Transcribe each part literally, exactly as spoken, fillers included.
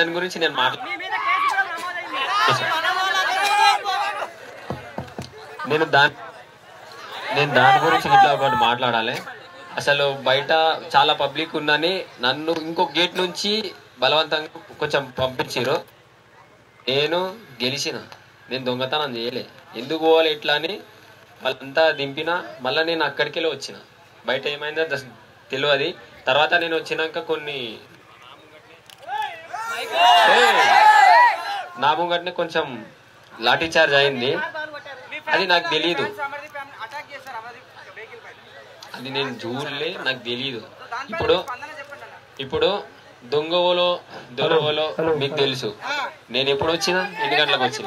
దాని గురించి నేను మాట్లా నేను దాని నేను దాని గురించి ఇట్లా ఒకటి మాట్లాడాలి. అసలు బయట చాలా పబ్లిక్ ఉందని నన్ను ఇంకో గేట్ నుంచి బలవంతంగా కొంచెం పంపించారు. నేను గెలిచిన, నేను దొంగతనం చేయలే. ఎందుకు పోవాలి ఇట్లా అని వాళ్ళంతా దింపిన. మళ్ళీ నేను అక్కడికి వెళ్ళి వచ్చిన. బయట ఏమైందో తెలియదు. తర్వాత నేను వచ్చినాక కొన్ని నా ముంగట్నే కొంచెం లాఠీ చార్జ్ అయింది. అది నాకు తెలియదు, అది నేను చూడలే, నాకు తెలియదు. ఇప్పుడు ఇప్పుడు దొంగవోలో దొరవోలో మీకు తెలుసు. నేను ఎప్పుడు వచ్చినా ఎన్ని గంటలకు వచ్చిన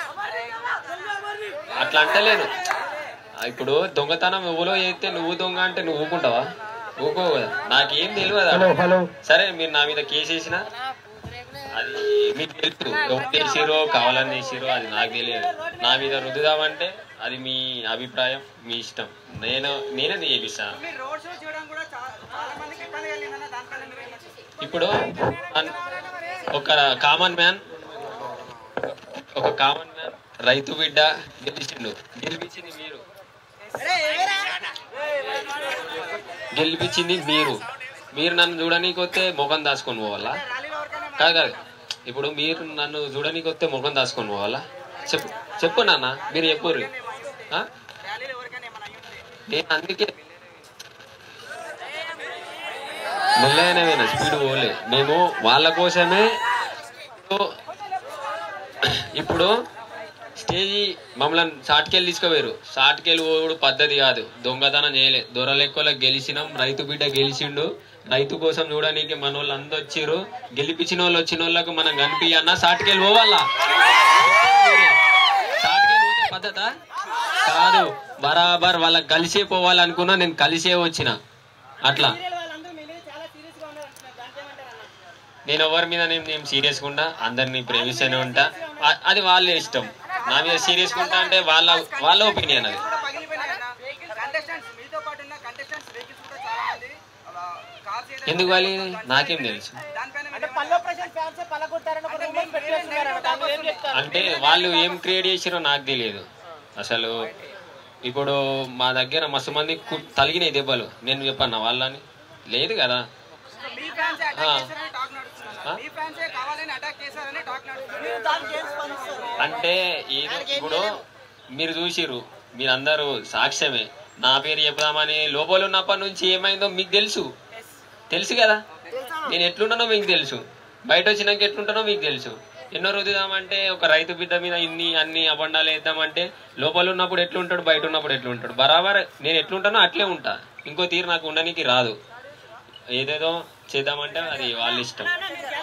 అట్లా అంటలేను. ఇప్పుడు దొంగతనం ఎవరో చేస్తే నువ్వు దొంగ అంటే నువ్వు ఊకుంటావా? ఊకోవు కదా. నాకేం తెలియదు. సరే మీరు నా మీద కేసు వేసినా అది మీకు తెలుసు. ఎవరు చేసిరో కావాలని చేసిరో అది నాకు తెలియదు. నా మీద రుద్దుదామంటే అది మీ అభిప్రాయం, మీ ఇష్టం. నేను నేనే చేపిస్తాను. ఇప్పుడు ఒక కామన్ మ్యాన్ ఒక కామన్ మ్యాన్ రైతు బిడ్డ గెలిచిండు. గెలిపించింది మీరు గెలిపించింది మీరు మీరు నన్ను చూడనీకి వస్తే ముఖం దాచుకొని పోవాలా? కాదు కాదు ఇప్పుడు మీరు నన్ను చూడనీకి వస్తే ముఖం దాచుకొని పోవాలా? చెప్పు చెప్పు నాన్న, మీరు చెప్పుర్రు. నేను అందుకే మెల్లగానే స్పీడ్ పోలే. మేము వాళ్ళ కోసమే. ఇప్పుడు స్టేజీ మమ్మల్ని షార్ట్కెళ్ళి తీసుకుపోయారు. షార్ట్కెళ్ళి పోడు పద్ధతి కాదు. దొంగతనం చేయలే. దొరలెక్కలకు గెలిచినాం. రైతు బిడ్డ గెలిచిండు. రైతు కోసం చూడడానికి మన వాళ్ళు అందరూ వచ్చిర్రు. గెలిపించిన వాళ్ళు వచ్చిన వాళ్ళకు మనం కనిపించన్నా షార్ట్కెళ్ళి పోవాలా? షార్ట్కెళ్ళి పోతే పద్ధత కాదు. బరాబర్ వాళ్ళకి కలిసే పోవాలనుకున్నా. నేను కలిసే వచ్చిన. అట్లా నేను ఎవరి మీద నేను సీరియస్గా ఉంటా. అందరినీ ప్రేమిస్తూనే ఉంటా. అది వాళ్ళే ఇష్టం. నా మీద సీరియస్గా ఉంటా అంటే వాళ్ళ వాళ్ళ ఒపీనియన్. అది ఎందుకు వాళ్ళు నాకేం తెలుసు. అంటే వాళ్ళు ఏం క్రియేట్ చేసారో నాకు తెలియదు అసలు. ఇప్పుడు మా దగ్గర మస్తు మంది తలిగినాయి దెబ్బలు. నేను చెప్పన్నా వాళ్ళని? లేదు కదా. అంటే ఏదో ఇప్పుడు మీరు చూసిర్రు, మీరందరూ సాక్ష్యమే. నా పేరు చెప్దామని లోపల ఉన్నప్పటి నుంచి ఏమైందో మీకు తెలుసు తెలుసు కదా. నేను ఎట్లుంటానో మీకు తెలుసు. బయట వచ్చినాక ఎట్లుంటానో మీకు తెలుసు. ఎన్నో రుద్దుదామంటే ఒక రైతు బిడ్డ మీద ఇన్ని అన్ని అబండాలు వేద్దామంటే లోపల ఉన్నప్పుడు ఎట్లుంటాడు, బయట ఉన్నప్పుడు ఎట్లుంటాడు. బరాబర్ నేను ఎట్లుంటానో అట్లే ఉంటా. ఇంకో తీరు నాకు ఉండడానికి రాదు. ఏదేదో చేద్దామంటే అది వాళ్ళ ఇష్టం.